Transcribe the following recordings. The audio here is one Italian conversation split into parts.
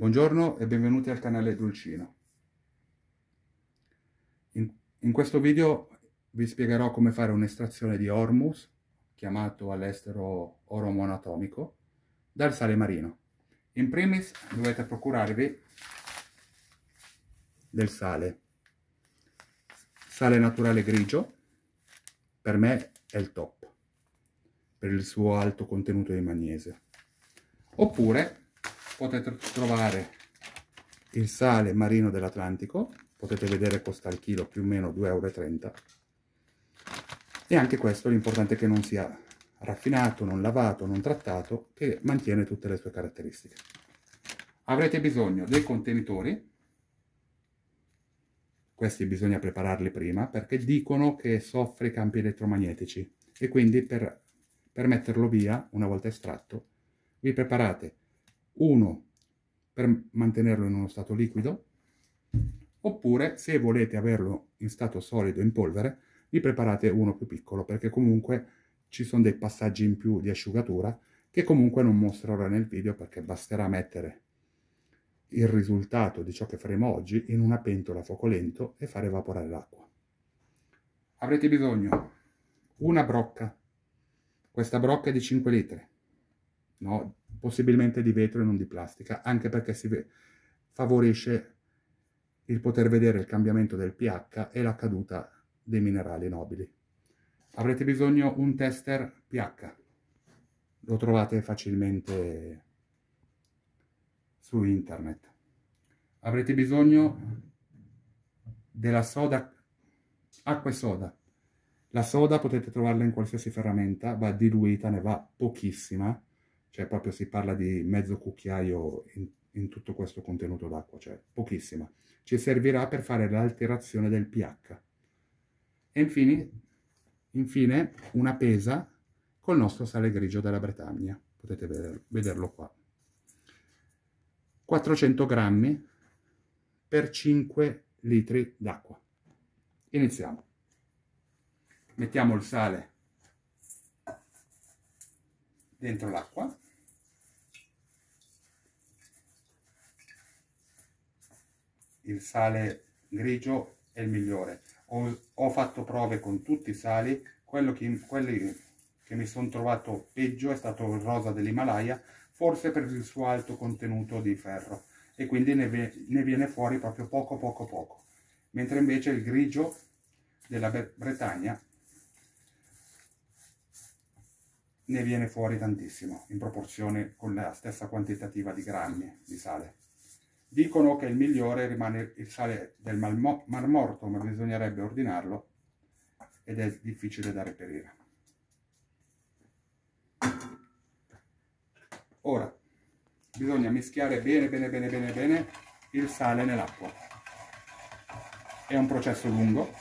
Buongiorno e benvenuti al canale Dulcino. In questo video vi spiegherò come fare un'estrazione di hormus, chiamato all'estero oro monoatomico, dal sale marino. In primis dovete procurarvi del sale naturale grigio, per me è il top, per il suo alto contenuto di magnesio. Oppure potete trovare il sale marino dell'Atlantico, potete vedere costa al chilo più o meno 2,30 €, e anche questo l'importante è che non sia raffinato, non lavato, non trattato, che mantiene tutte le sue caratteristiche. Avrete bisogno dei contenitori, questi bisogna prepararli prima perché dicono che soffre i campi elettromagnetici e quindi per metterlo via una volta estratto vi preparate uno per mantenerlo in uno stato liquido, oppure se volete averlo in stato solido in polvere vi preparate uno più piccolo, perché comunque ci sono dei passaggi in più di asciugatura che comunque non mostrerò nel video, perché basterà mettere il risultato di ciò che faremo oggi in una pentola a fuoco lento e fare evaporare l'acqua. Avrete bisogno una brocca, questa brocca è di 5 litri, no? Possibilmente di vetro e non di plastica, anche perché favorisce il poter vedere il cambiamento del pH e la caduta dei minerali nobili. Avrete bisogno un tester pH, lo trovate facilmente su internet. Avrete bisogno della soda, acqua e soda. La soda potete trovarla in qualsiasi ferramenta, va diluita, ne va pochissima, cioè proprio si parla di mezzo cucchiaio in tutto questo contenuto d'acqua, cioè pochissima. Ci servirà per fare l'alterazione del pH. E infine una pesa col nostro sale grigio della Bretagna, potete vederlo qua. 400 grammi per 5 litri d'acqua. Iniziamo. Mettiamo il sale dentro l'acqua. Il sale grigio è il migliore. Ho fatto prove con tutti i sali, quelli che mi sono trovato peggio è stato il rosa dell'Himalaya, forse per il suo alto contenuto di ferro, e quindi ne viene fuori proprio poco, mentre invece il grigio della Bretagna ne viene fuori tantissimo, in proporzione con la stessa quantitativa di grammi di sale. Dicono che il migliore rimane il sale del Mar Morto, ma bisognerebbe ordinarlo ed è difficile da reperire. Ora bisogna mischiare bene il sale nell'acqua. È un processo lungo.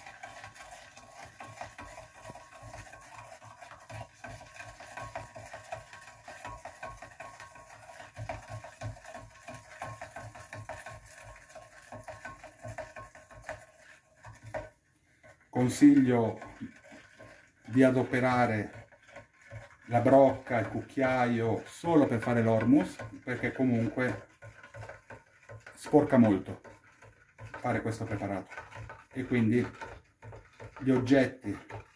Consiglio di adoperare la brocca, il cucchiaio solo per fare l'hormus, perché comunque sporca molto fare questo preparato, e quindi gli oggetti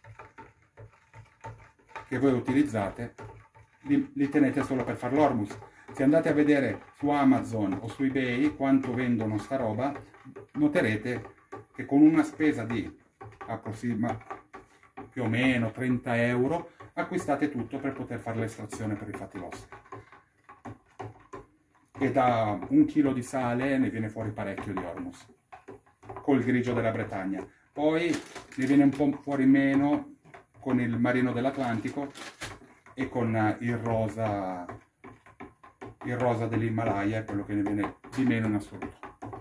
che voi utilizzate li tenete solo per fare l'hormus. Se andate a vedere su Amazon o su eBay quanto vendono sta roba, noterete che con una spesa di più o meno 30 € acquistate tutto per poter fare l'estrazione per i fatti vostri. E da 1 chilo di sale ne viene fuori parecchio di hormus col grigio della Bretagna. Poi ne viene un po' fuori meno con il marino dell'Atlantico e con il rosa dell'Himalaya, è quello che ne viene di meno in assoluto.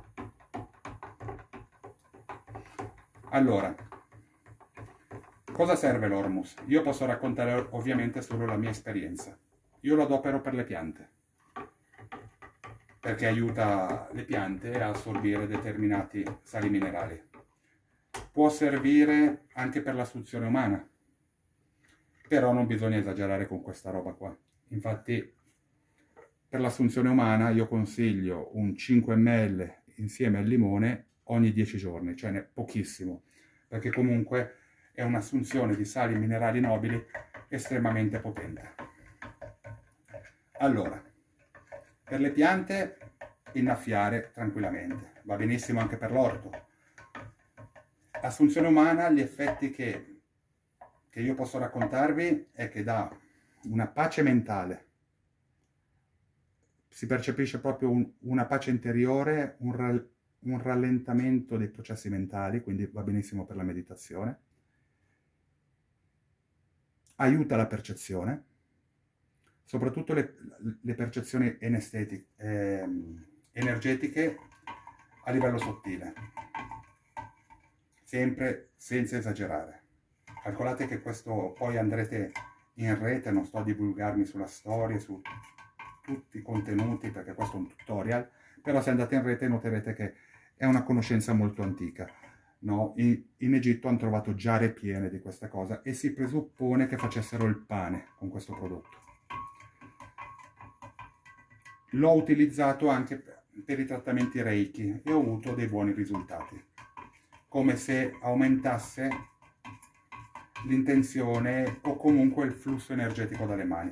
Allora, cosa serve l'hormus? Io posso raccontare ovviamente solo la mia esperienza. Io lo adopero per le piante, perché aiuta le piante a assorbire determinati sali minerali. Può servire anche per l'assunzione umana, però non bisogna esagerare con questa roba qua. Infatti per l'assunzione umana io consiglio un 5 ml insieme al limone ogni 10 giorni, cioè pochissimo, perché comunque è un'assunzione di sali minerali nobili estremamente potente. Allora, per le piante innaffiare tranquillamente, va benissimo anche per l'orto. Assunzione umana, gli effetti che io posso raccontarvi è che dà una pace mentale, si percepisce proprio una pace interiore, un rallentamento dei processi mentali, quindi va benissimo per la meditazione, aiuta la percezione, soprattutto le percezioni energetiche a livello sottile, sempre senza esagerare. Calcolate che questo poi andrete in rete, non sto a divulgarmi sulla storia, su tutti i contenuti, perché questo è un tutorial, però se andate in rete noterete che è una conoscenza molto antica. No? In Egitto hanno trovato giare piene di questa cosa e si presuppone che facessero il pane con questo prodotto. L'ho utilizzato anche per i trattamenti Reiki e ho avuto dei buoni risultati, come se aumentasse l'intenzione o comunque il flusso energetico dalle mani.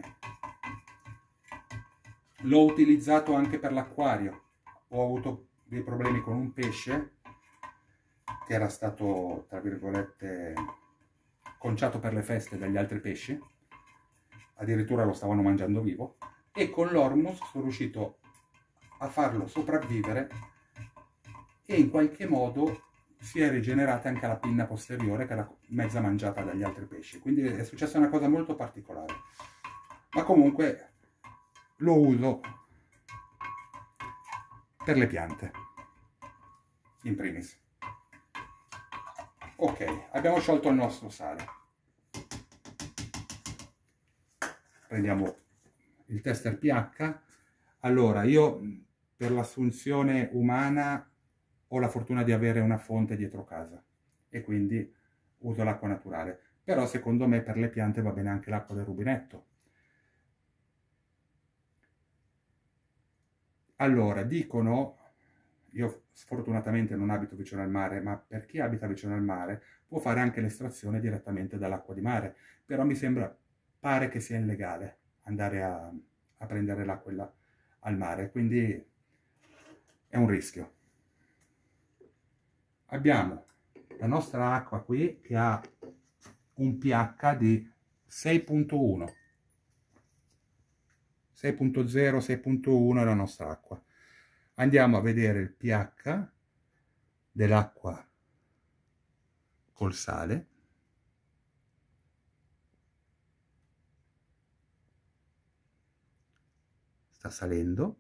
L'ho utilizzato anche per l'acquario. Ho avuto dei problemi con un pesce che era stato, tra virgolette, conciato per le feste dagli altri pesci, addirittura lo stavano mangiando vivo, e con l'Ormus sono riuscito a farlo sopravvivere e in qualche modo si è rigenerata anche la pinna posteriore che era mezza mangiata dagli altri pesci, quindi è successa una cosa molto particolare. Ma comunque lo uso per le piante, in primis. Ok, abbiamo sciolto il nostro sale. Prendiamo il tester pH. Allora, io per l'assunzione umana ho la fortuna di avere una fonte dietro casa e quindi uso l'acqua naturale. Però secondo me per le piante va bene anche l'acqua del rubinetto. Allora, dicono, io sfortunatamente non abito vicino al mare, ma per chi abita vicino al mare può fare anche l'estrazione direttamente dall'acqua di mare, però mi pare che sia illegale andare a prendere l'acqua al mare, quindi è un rischio. Abbiamo la nostra acqua qui che ha un pH di 6.1. 6.0, 6.1 è la nostra acqua. Andiamo a vedere il pH dell'acqua col sale. Sta salendo.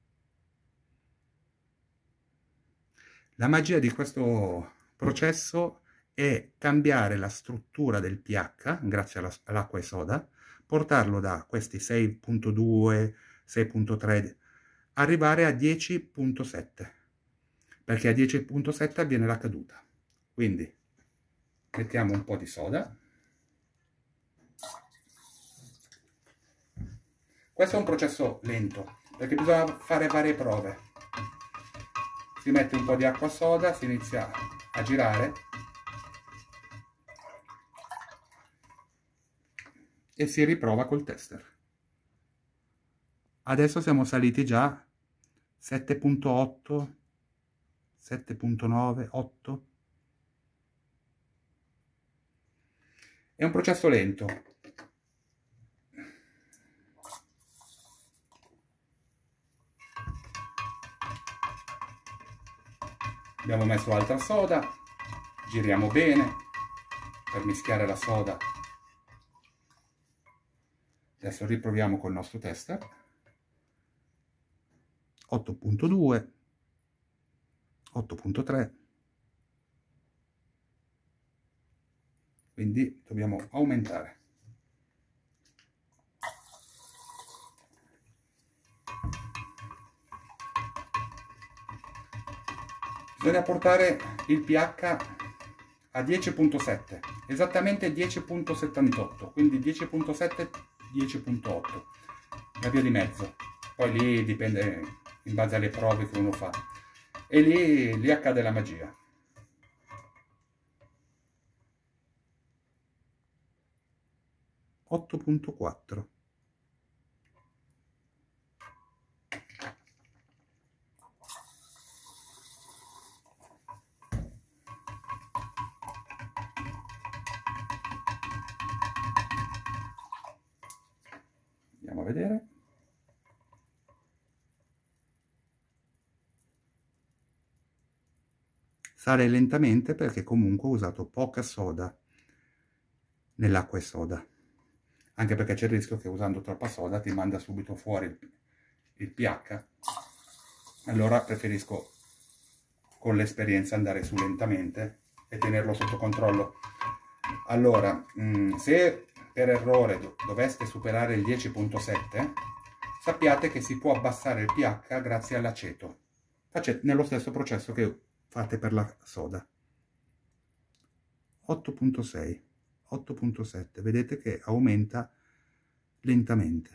La magia di questo processo è cambiare la struttura del pH, grazie all'acqua e soda, portarlo da questi 6.2, 6.3, arrivare a 10.7, perché a 10.7 avviene la caduta. Quindi mettiamo un po' di soda. Questo è un processo lento, perché bisogna fare varie prove. Si mette un po' di acqua soda, si inizia a girare e si riprova col tester. Adesso siamo saliti già 7.8, 7.9, 8. È un processo lento. Abbiamo messo altra soda, giriamo bene per mischiare la soda. Adesso riproviamo col nostro tester. 8.2, 8.3. Quindi dobbiamo aumentare. Bisogna portare il pH a 10.7, esattamente 10.78, quindi 10.7, 10.8, la via di mezzo. Poi lì dipende in base alle prove che uno fa. E lì accade la magia. (8.4). Andiamo a vedere. Sale lentamente perché comunque ho usato poca soda nell'acqua e soda. Anche perché c'è il rischio che usando troppa soda ti manda subito fuori il pH. Allora preferisco con l'esperienza andare su lentamente e tenerlo sotto controllo. Allora, se per errore doveste superare il 10.7, sappiate che si può abbassare il pH grazie all'aceto. Nello stesso processo che fate per la soda. 8.6, 8.7, vedete che aumenta lentamente.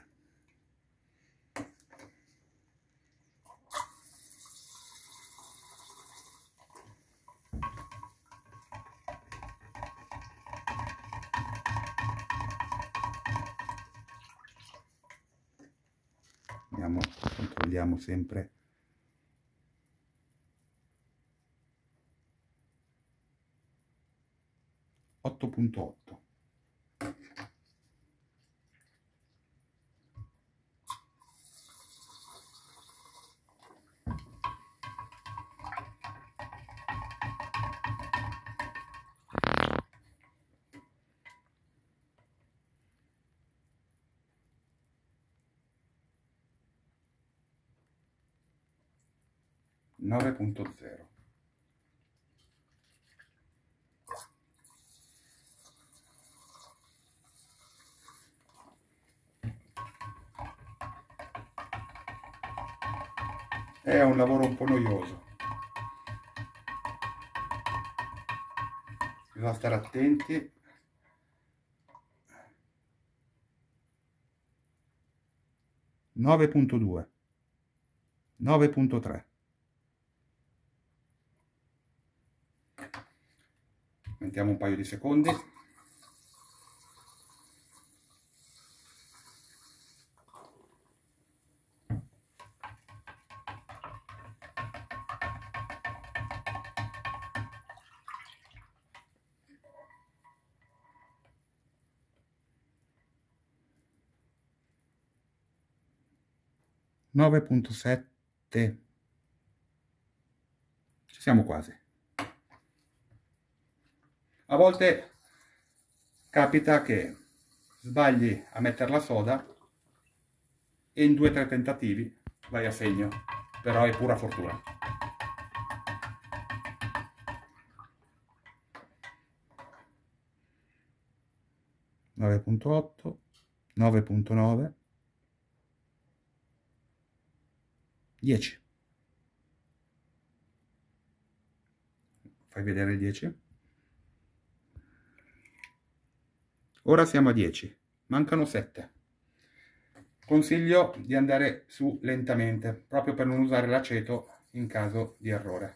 Andiamo, controlliamo sempre. (8.8). (9.0). È un lavoro un po' noioso. Bisogna stare attenti. 9.2, 9.3. Mettiamo un paio di secondi. (9.7). Ci siamo quasi. A volte capita che sbagli a mettere la soda e in 2 o 3 tentativi vai a segno, però è pura fortuna. (9.8), 9.9, 10. Fai vedere il 10. Ora siamo a 10, mancano 7. Consiglio di andare su lentamente, proprio per non usare l'aceto in caso di errore.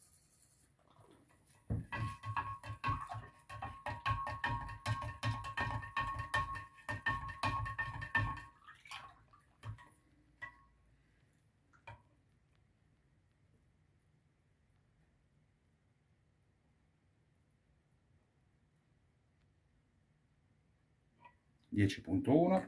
(10.1).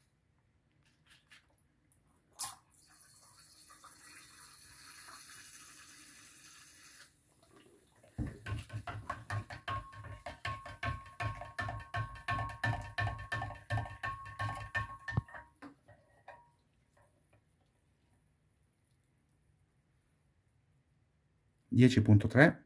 (10.3).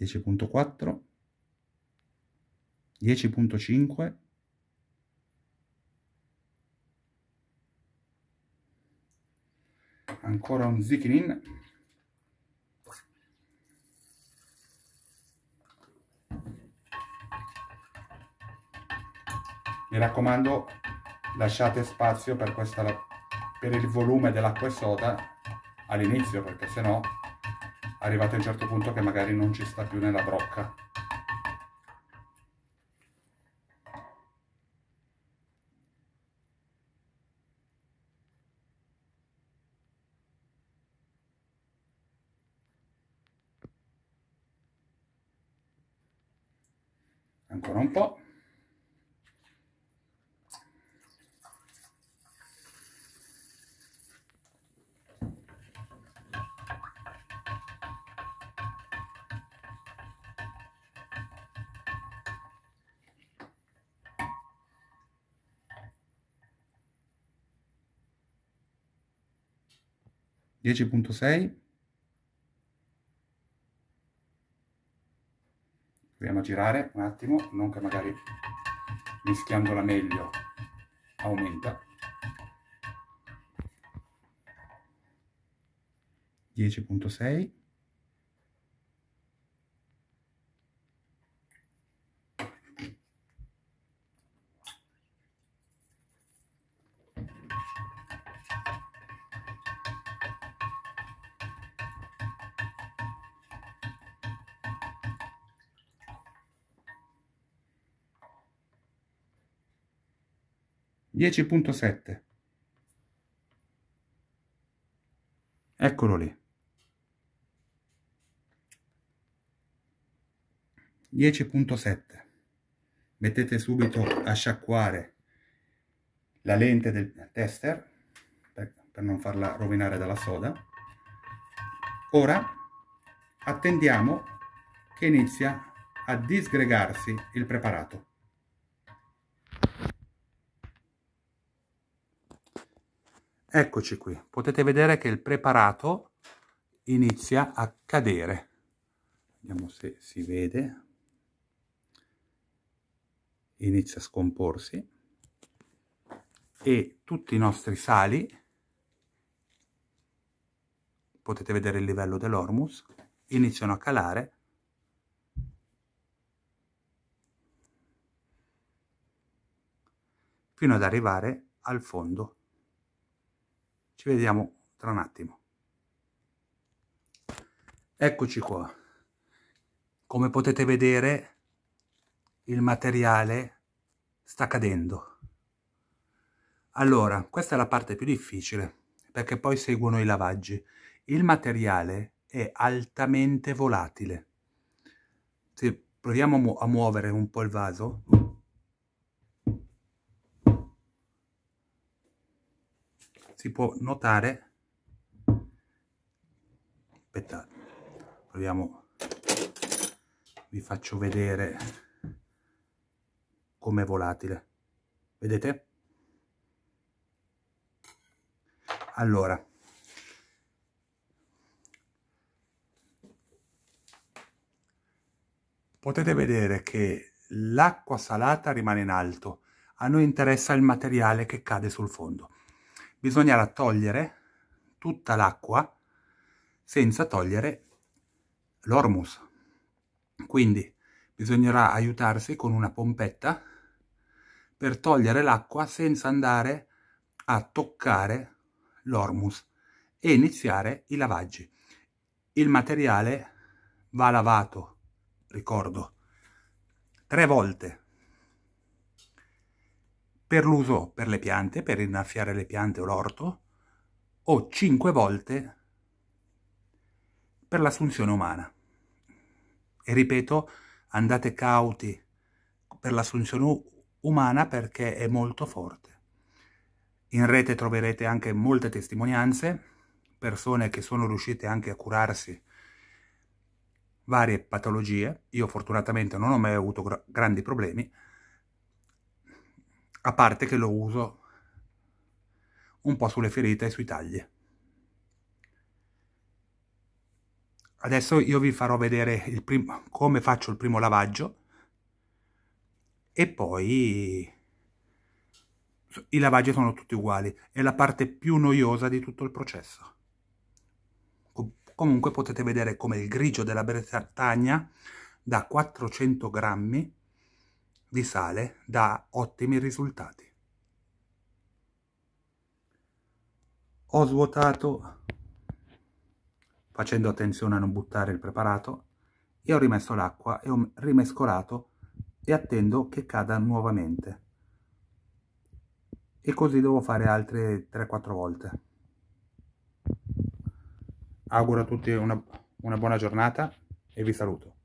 10.4, 10.5, ancora un Zicchinin, mi raccomando lasciate spazio per il volume dell'acqua e soda all'inizio, perché sennò arrivate a un certo punto che magari non ci sta più nella brocca. Ancora un po'. (10.6). Proviamo a girare un attimo, non che magari mischiandola meglio aumenta. 10.6. (10.7). Eccolo lì. 10.7. Mettete subito a sciacquare la lente del tester per non farla rovinare dalla soda. Ora attendiamo che inizia a disgregarsi il preparato. Eccoci qui, potete vedere che il preparato inizia a cadere. Vediamo se si vede. Inizia a scomporsi e tutti i nostri sali, potete vedere il livello dell'hormuz, iniziano a calare fino ad arrivare al fondo. Ci vediamo tra un attimo. Eccoci qua. Come potete vedere, il materiale sta cadendo. Allora, questa è la parte più difficile, perché poi seguono i lavaggi. Il materiale è altamente volatile. Se proviamo a muovere un po' il vaso, si può notare. Aspettate, proviamo, vi faccio vedere com'è volatile. Vedete? Allora, potete vedere che l'acqua salata rimane in alto. A noi interessa il materiale che cade sul fondo. Bisognerà togliere tutta l'acqua senza togliere l'hormuz. Quindi bisognerà aiutarsi con una pompetta per togliere l'acqua senza andare a toccare l'hormuz e iniziare i lavaggi. Il materiale va lavato, ricordo, 3 volte per l'uso per le piante, per innaffiare le piante o l'orto, o 5 volte per l'assunzione umana. E ripeto, andate cauti per l'assunzione umana perché è molto forte. In rete troverete anche molte testimonianze, persone che sono riuscite anche a curarsi varie patologie. Io fortunatamente non ho mai avuto grandi problemi, a parte che lo uso un po' sulle ferite e sui tagli. Adesso io vi farò vedere come faccio il primo lavaggio e poi i lavaggi sono tutti uguali, è la parte più noiosa di tutto il processo. Comunque potete vedere come il grigio della Bretagna da 400 grammi di sale dà ottimi risultati. Ho svuotato facendo attenzione a non buttare il preparato e ho rimesso l'acqua e ho rimescolato e attendo che cada nuovamente. E così devo fare altre 3-4 volte. Auguro a tutti una buona giornata e vi saluto.